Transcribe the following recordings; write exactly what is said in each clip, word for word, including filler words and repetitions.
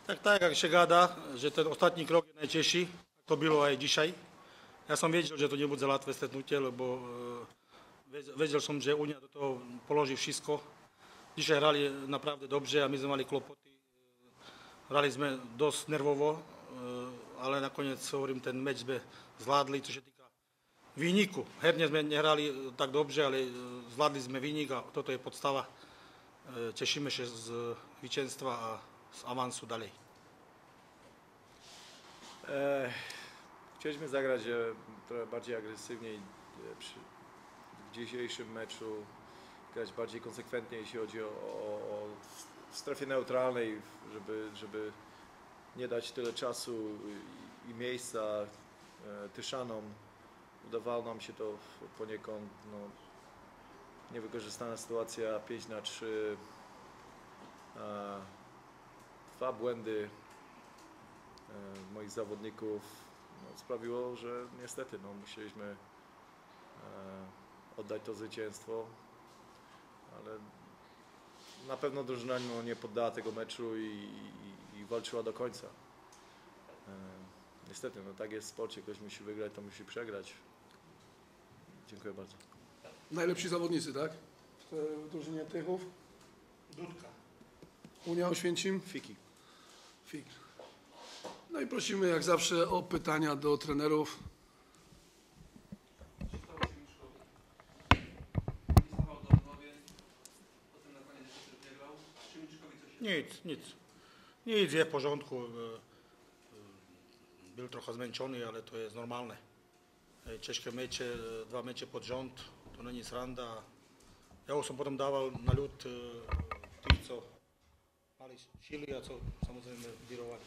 Tak, tak, jak się gada, że ten ostatni krok jest najcięższy, to było aj dzisiaj. Ja som wiedział, że to nie będzie łatwe stretnutie, lebo e, wiedział som, że Unia do toho položí wszystko. Dzisiaj hrali naprawdę dobrze, a my sme mali klopoty. Hrali sme dosť nervovo, e, ale nakoniec, hovorím, ten meč sme zvládli, čo sa týka výniku. Herne sme nehrali tak dobrze, ale zvládli sme výnik a toto je podstava. E, Cieszymy się z zwycięstwa a z awansu dalej. E, chcieliśmy zagrać e, trochę bardziej agresywniej e, przy, w dzisiejszym meczu, grać bardziej konsekwentnie, jeśli chodzi o, o, o w strefie neutralnej, żeby, żeby nie dać tyle czasu i, i miejsca e, Tyszanom. Udawało nam się to poniekąd, no, niewykorzystana sytuacja pięć na trzy, e, dwa błędy e, moich zawodników no, sprawiło, że niestety no, musieliśmy e, oddać to zwycięstwo, ale na pewno drużyna no, nie poddała tego meczu i, i, i walczyła do końca. E, niestety, no, tak jest w sporcie, ktoś musi wygrać, to musi przegrać. Dziękuję bardzo. Najlepsi zawodnicy, tak? W drużynie Tychów. Dudka. Unia Oświęcim. Fiki. Fik. No i prosimy jak zawsze o pytania do trenerów. Nic, nic. Nic, je w porządku. Był trochę zmęczony, ale to jest normalne. Ciężkie mecze, dwa mecze pod rząd, to nie jest randa. Ja już som potom dával na ľud tých, co mali síly a co samozrejme wirowali.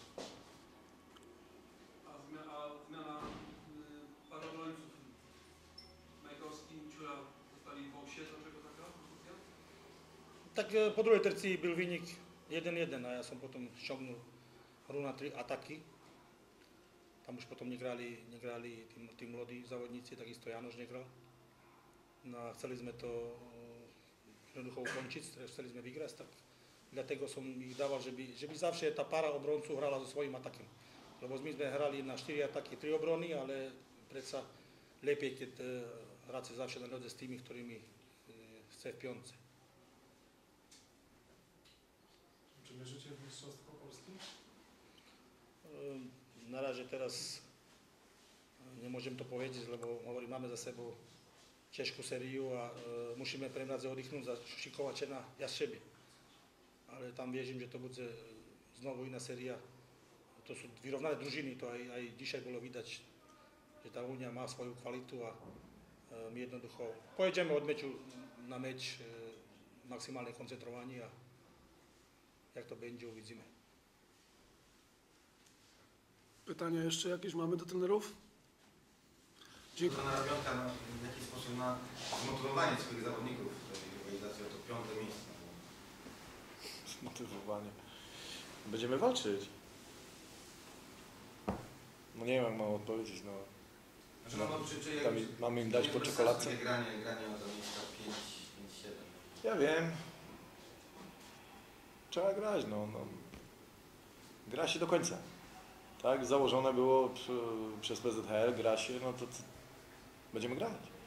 A zmiana paru obrońców Majkowski, Ciura zostali w boksie, dlaczego taka konstrukcja? Tak po druhej tercii byl výnik jeden jeden a ja som potom šťohnul hru na tri ataky. Tam už potom negrali, negrali tí, tí mladí závodníci, takisto Janoš negral. No a chceli sme to jednoducho ukončiť, chceli sme vygrať, tak dlatego som ich dával, že by, že by zawsze tá para obroncu hrala so svojím atakem. Lebo my sme hrali na štyri ataky, tri obrony, ale predsa lepiej, keď hráte zawsze na ľade s tými, ktorými chce v piątce. Czy wierzycie w Mistrzostwo Polski? Na razie teraz nemôžem to powiedzieć, lebo hovorím, máme za sebou ťažkú sériu a e, musíme pre nás oddychnúť a šikovať sa na Jastrzębie. Ale tam wierzím, že to bude znovu iná séria. To sú vyrovnané družiny, to aj, aj dzisiaj bolo vidať, že tá Unia má svoju kvalitu a e, my jednoducho pojedeme od meču na meč e, maximálne koncentrovaní a jak to będzie, uvidíme. Pytania jeszcze jakieś mamy do trenerów? Dziękuję. Trenera Pionka, no, w jaki sposób na zmotywowanie swoich zawodników w tej rywalizacji o to piąte miejsce? Zmotywowanie. Będziemy walczyć. No nie wiem, jak mam odpowiedzieć. No. Znaczy, no, no, czy, czy Tam jakoś, mamy im dać nie po bez sensu czekoladce? takie granie, granie o to miejsca pięć siedem. Ja wiem. Trzeba grać, no, no. Gra się do końca. Tak, założone było przy, przez P Z H L, gra się, no to, to będziemy grać.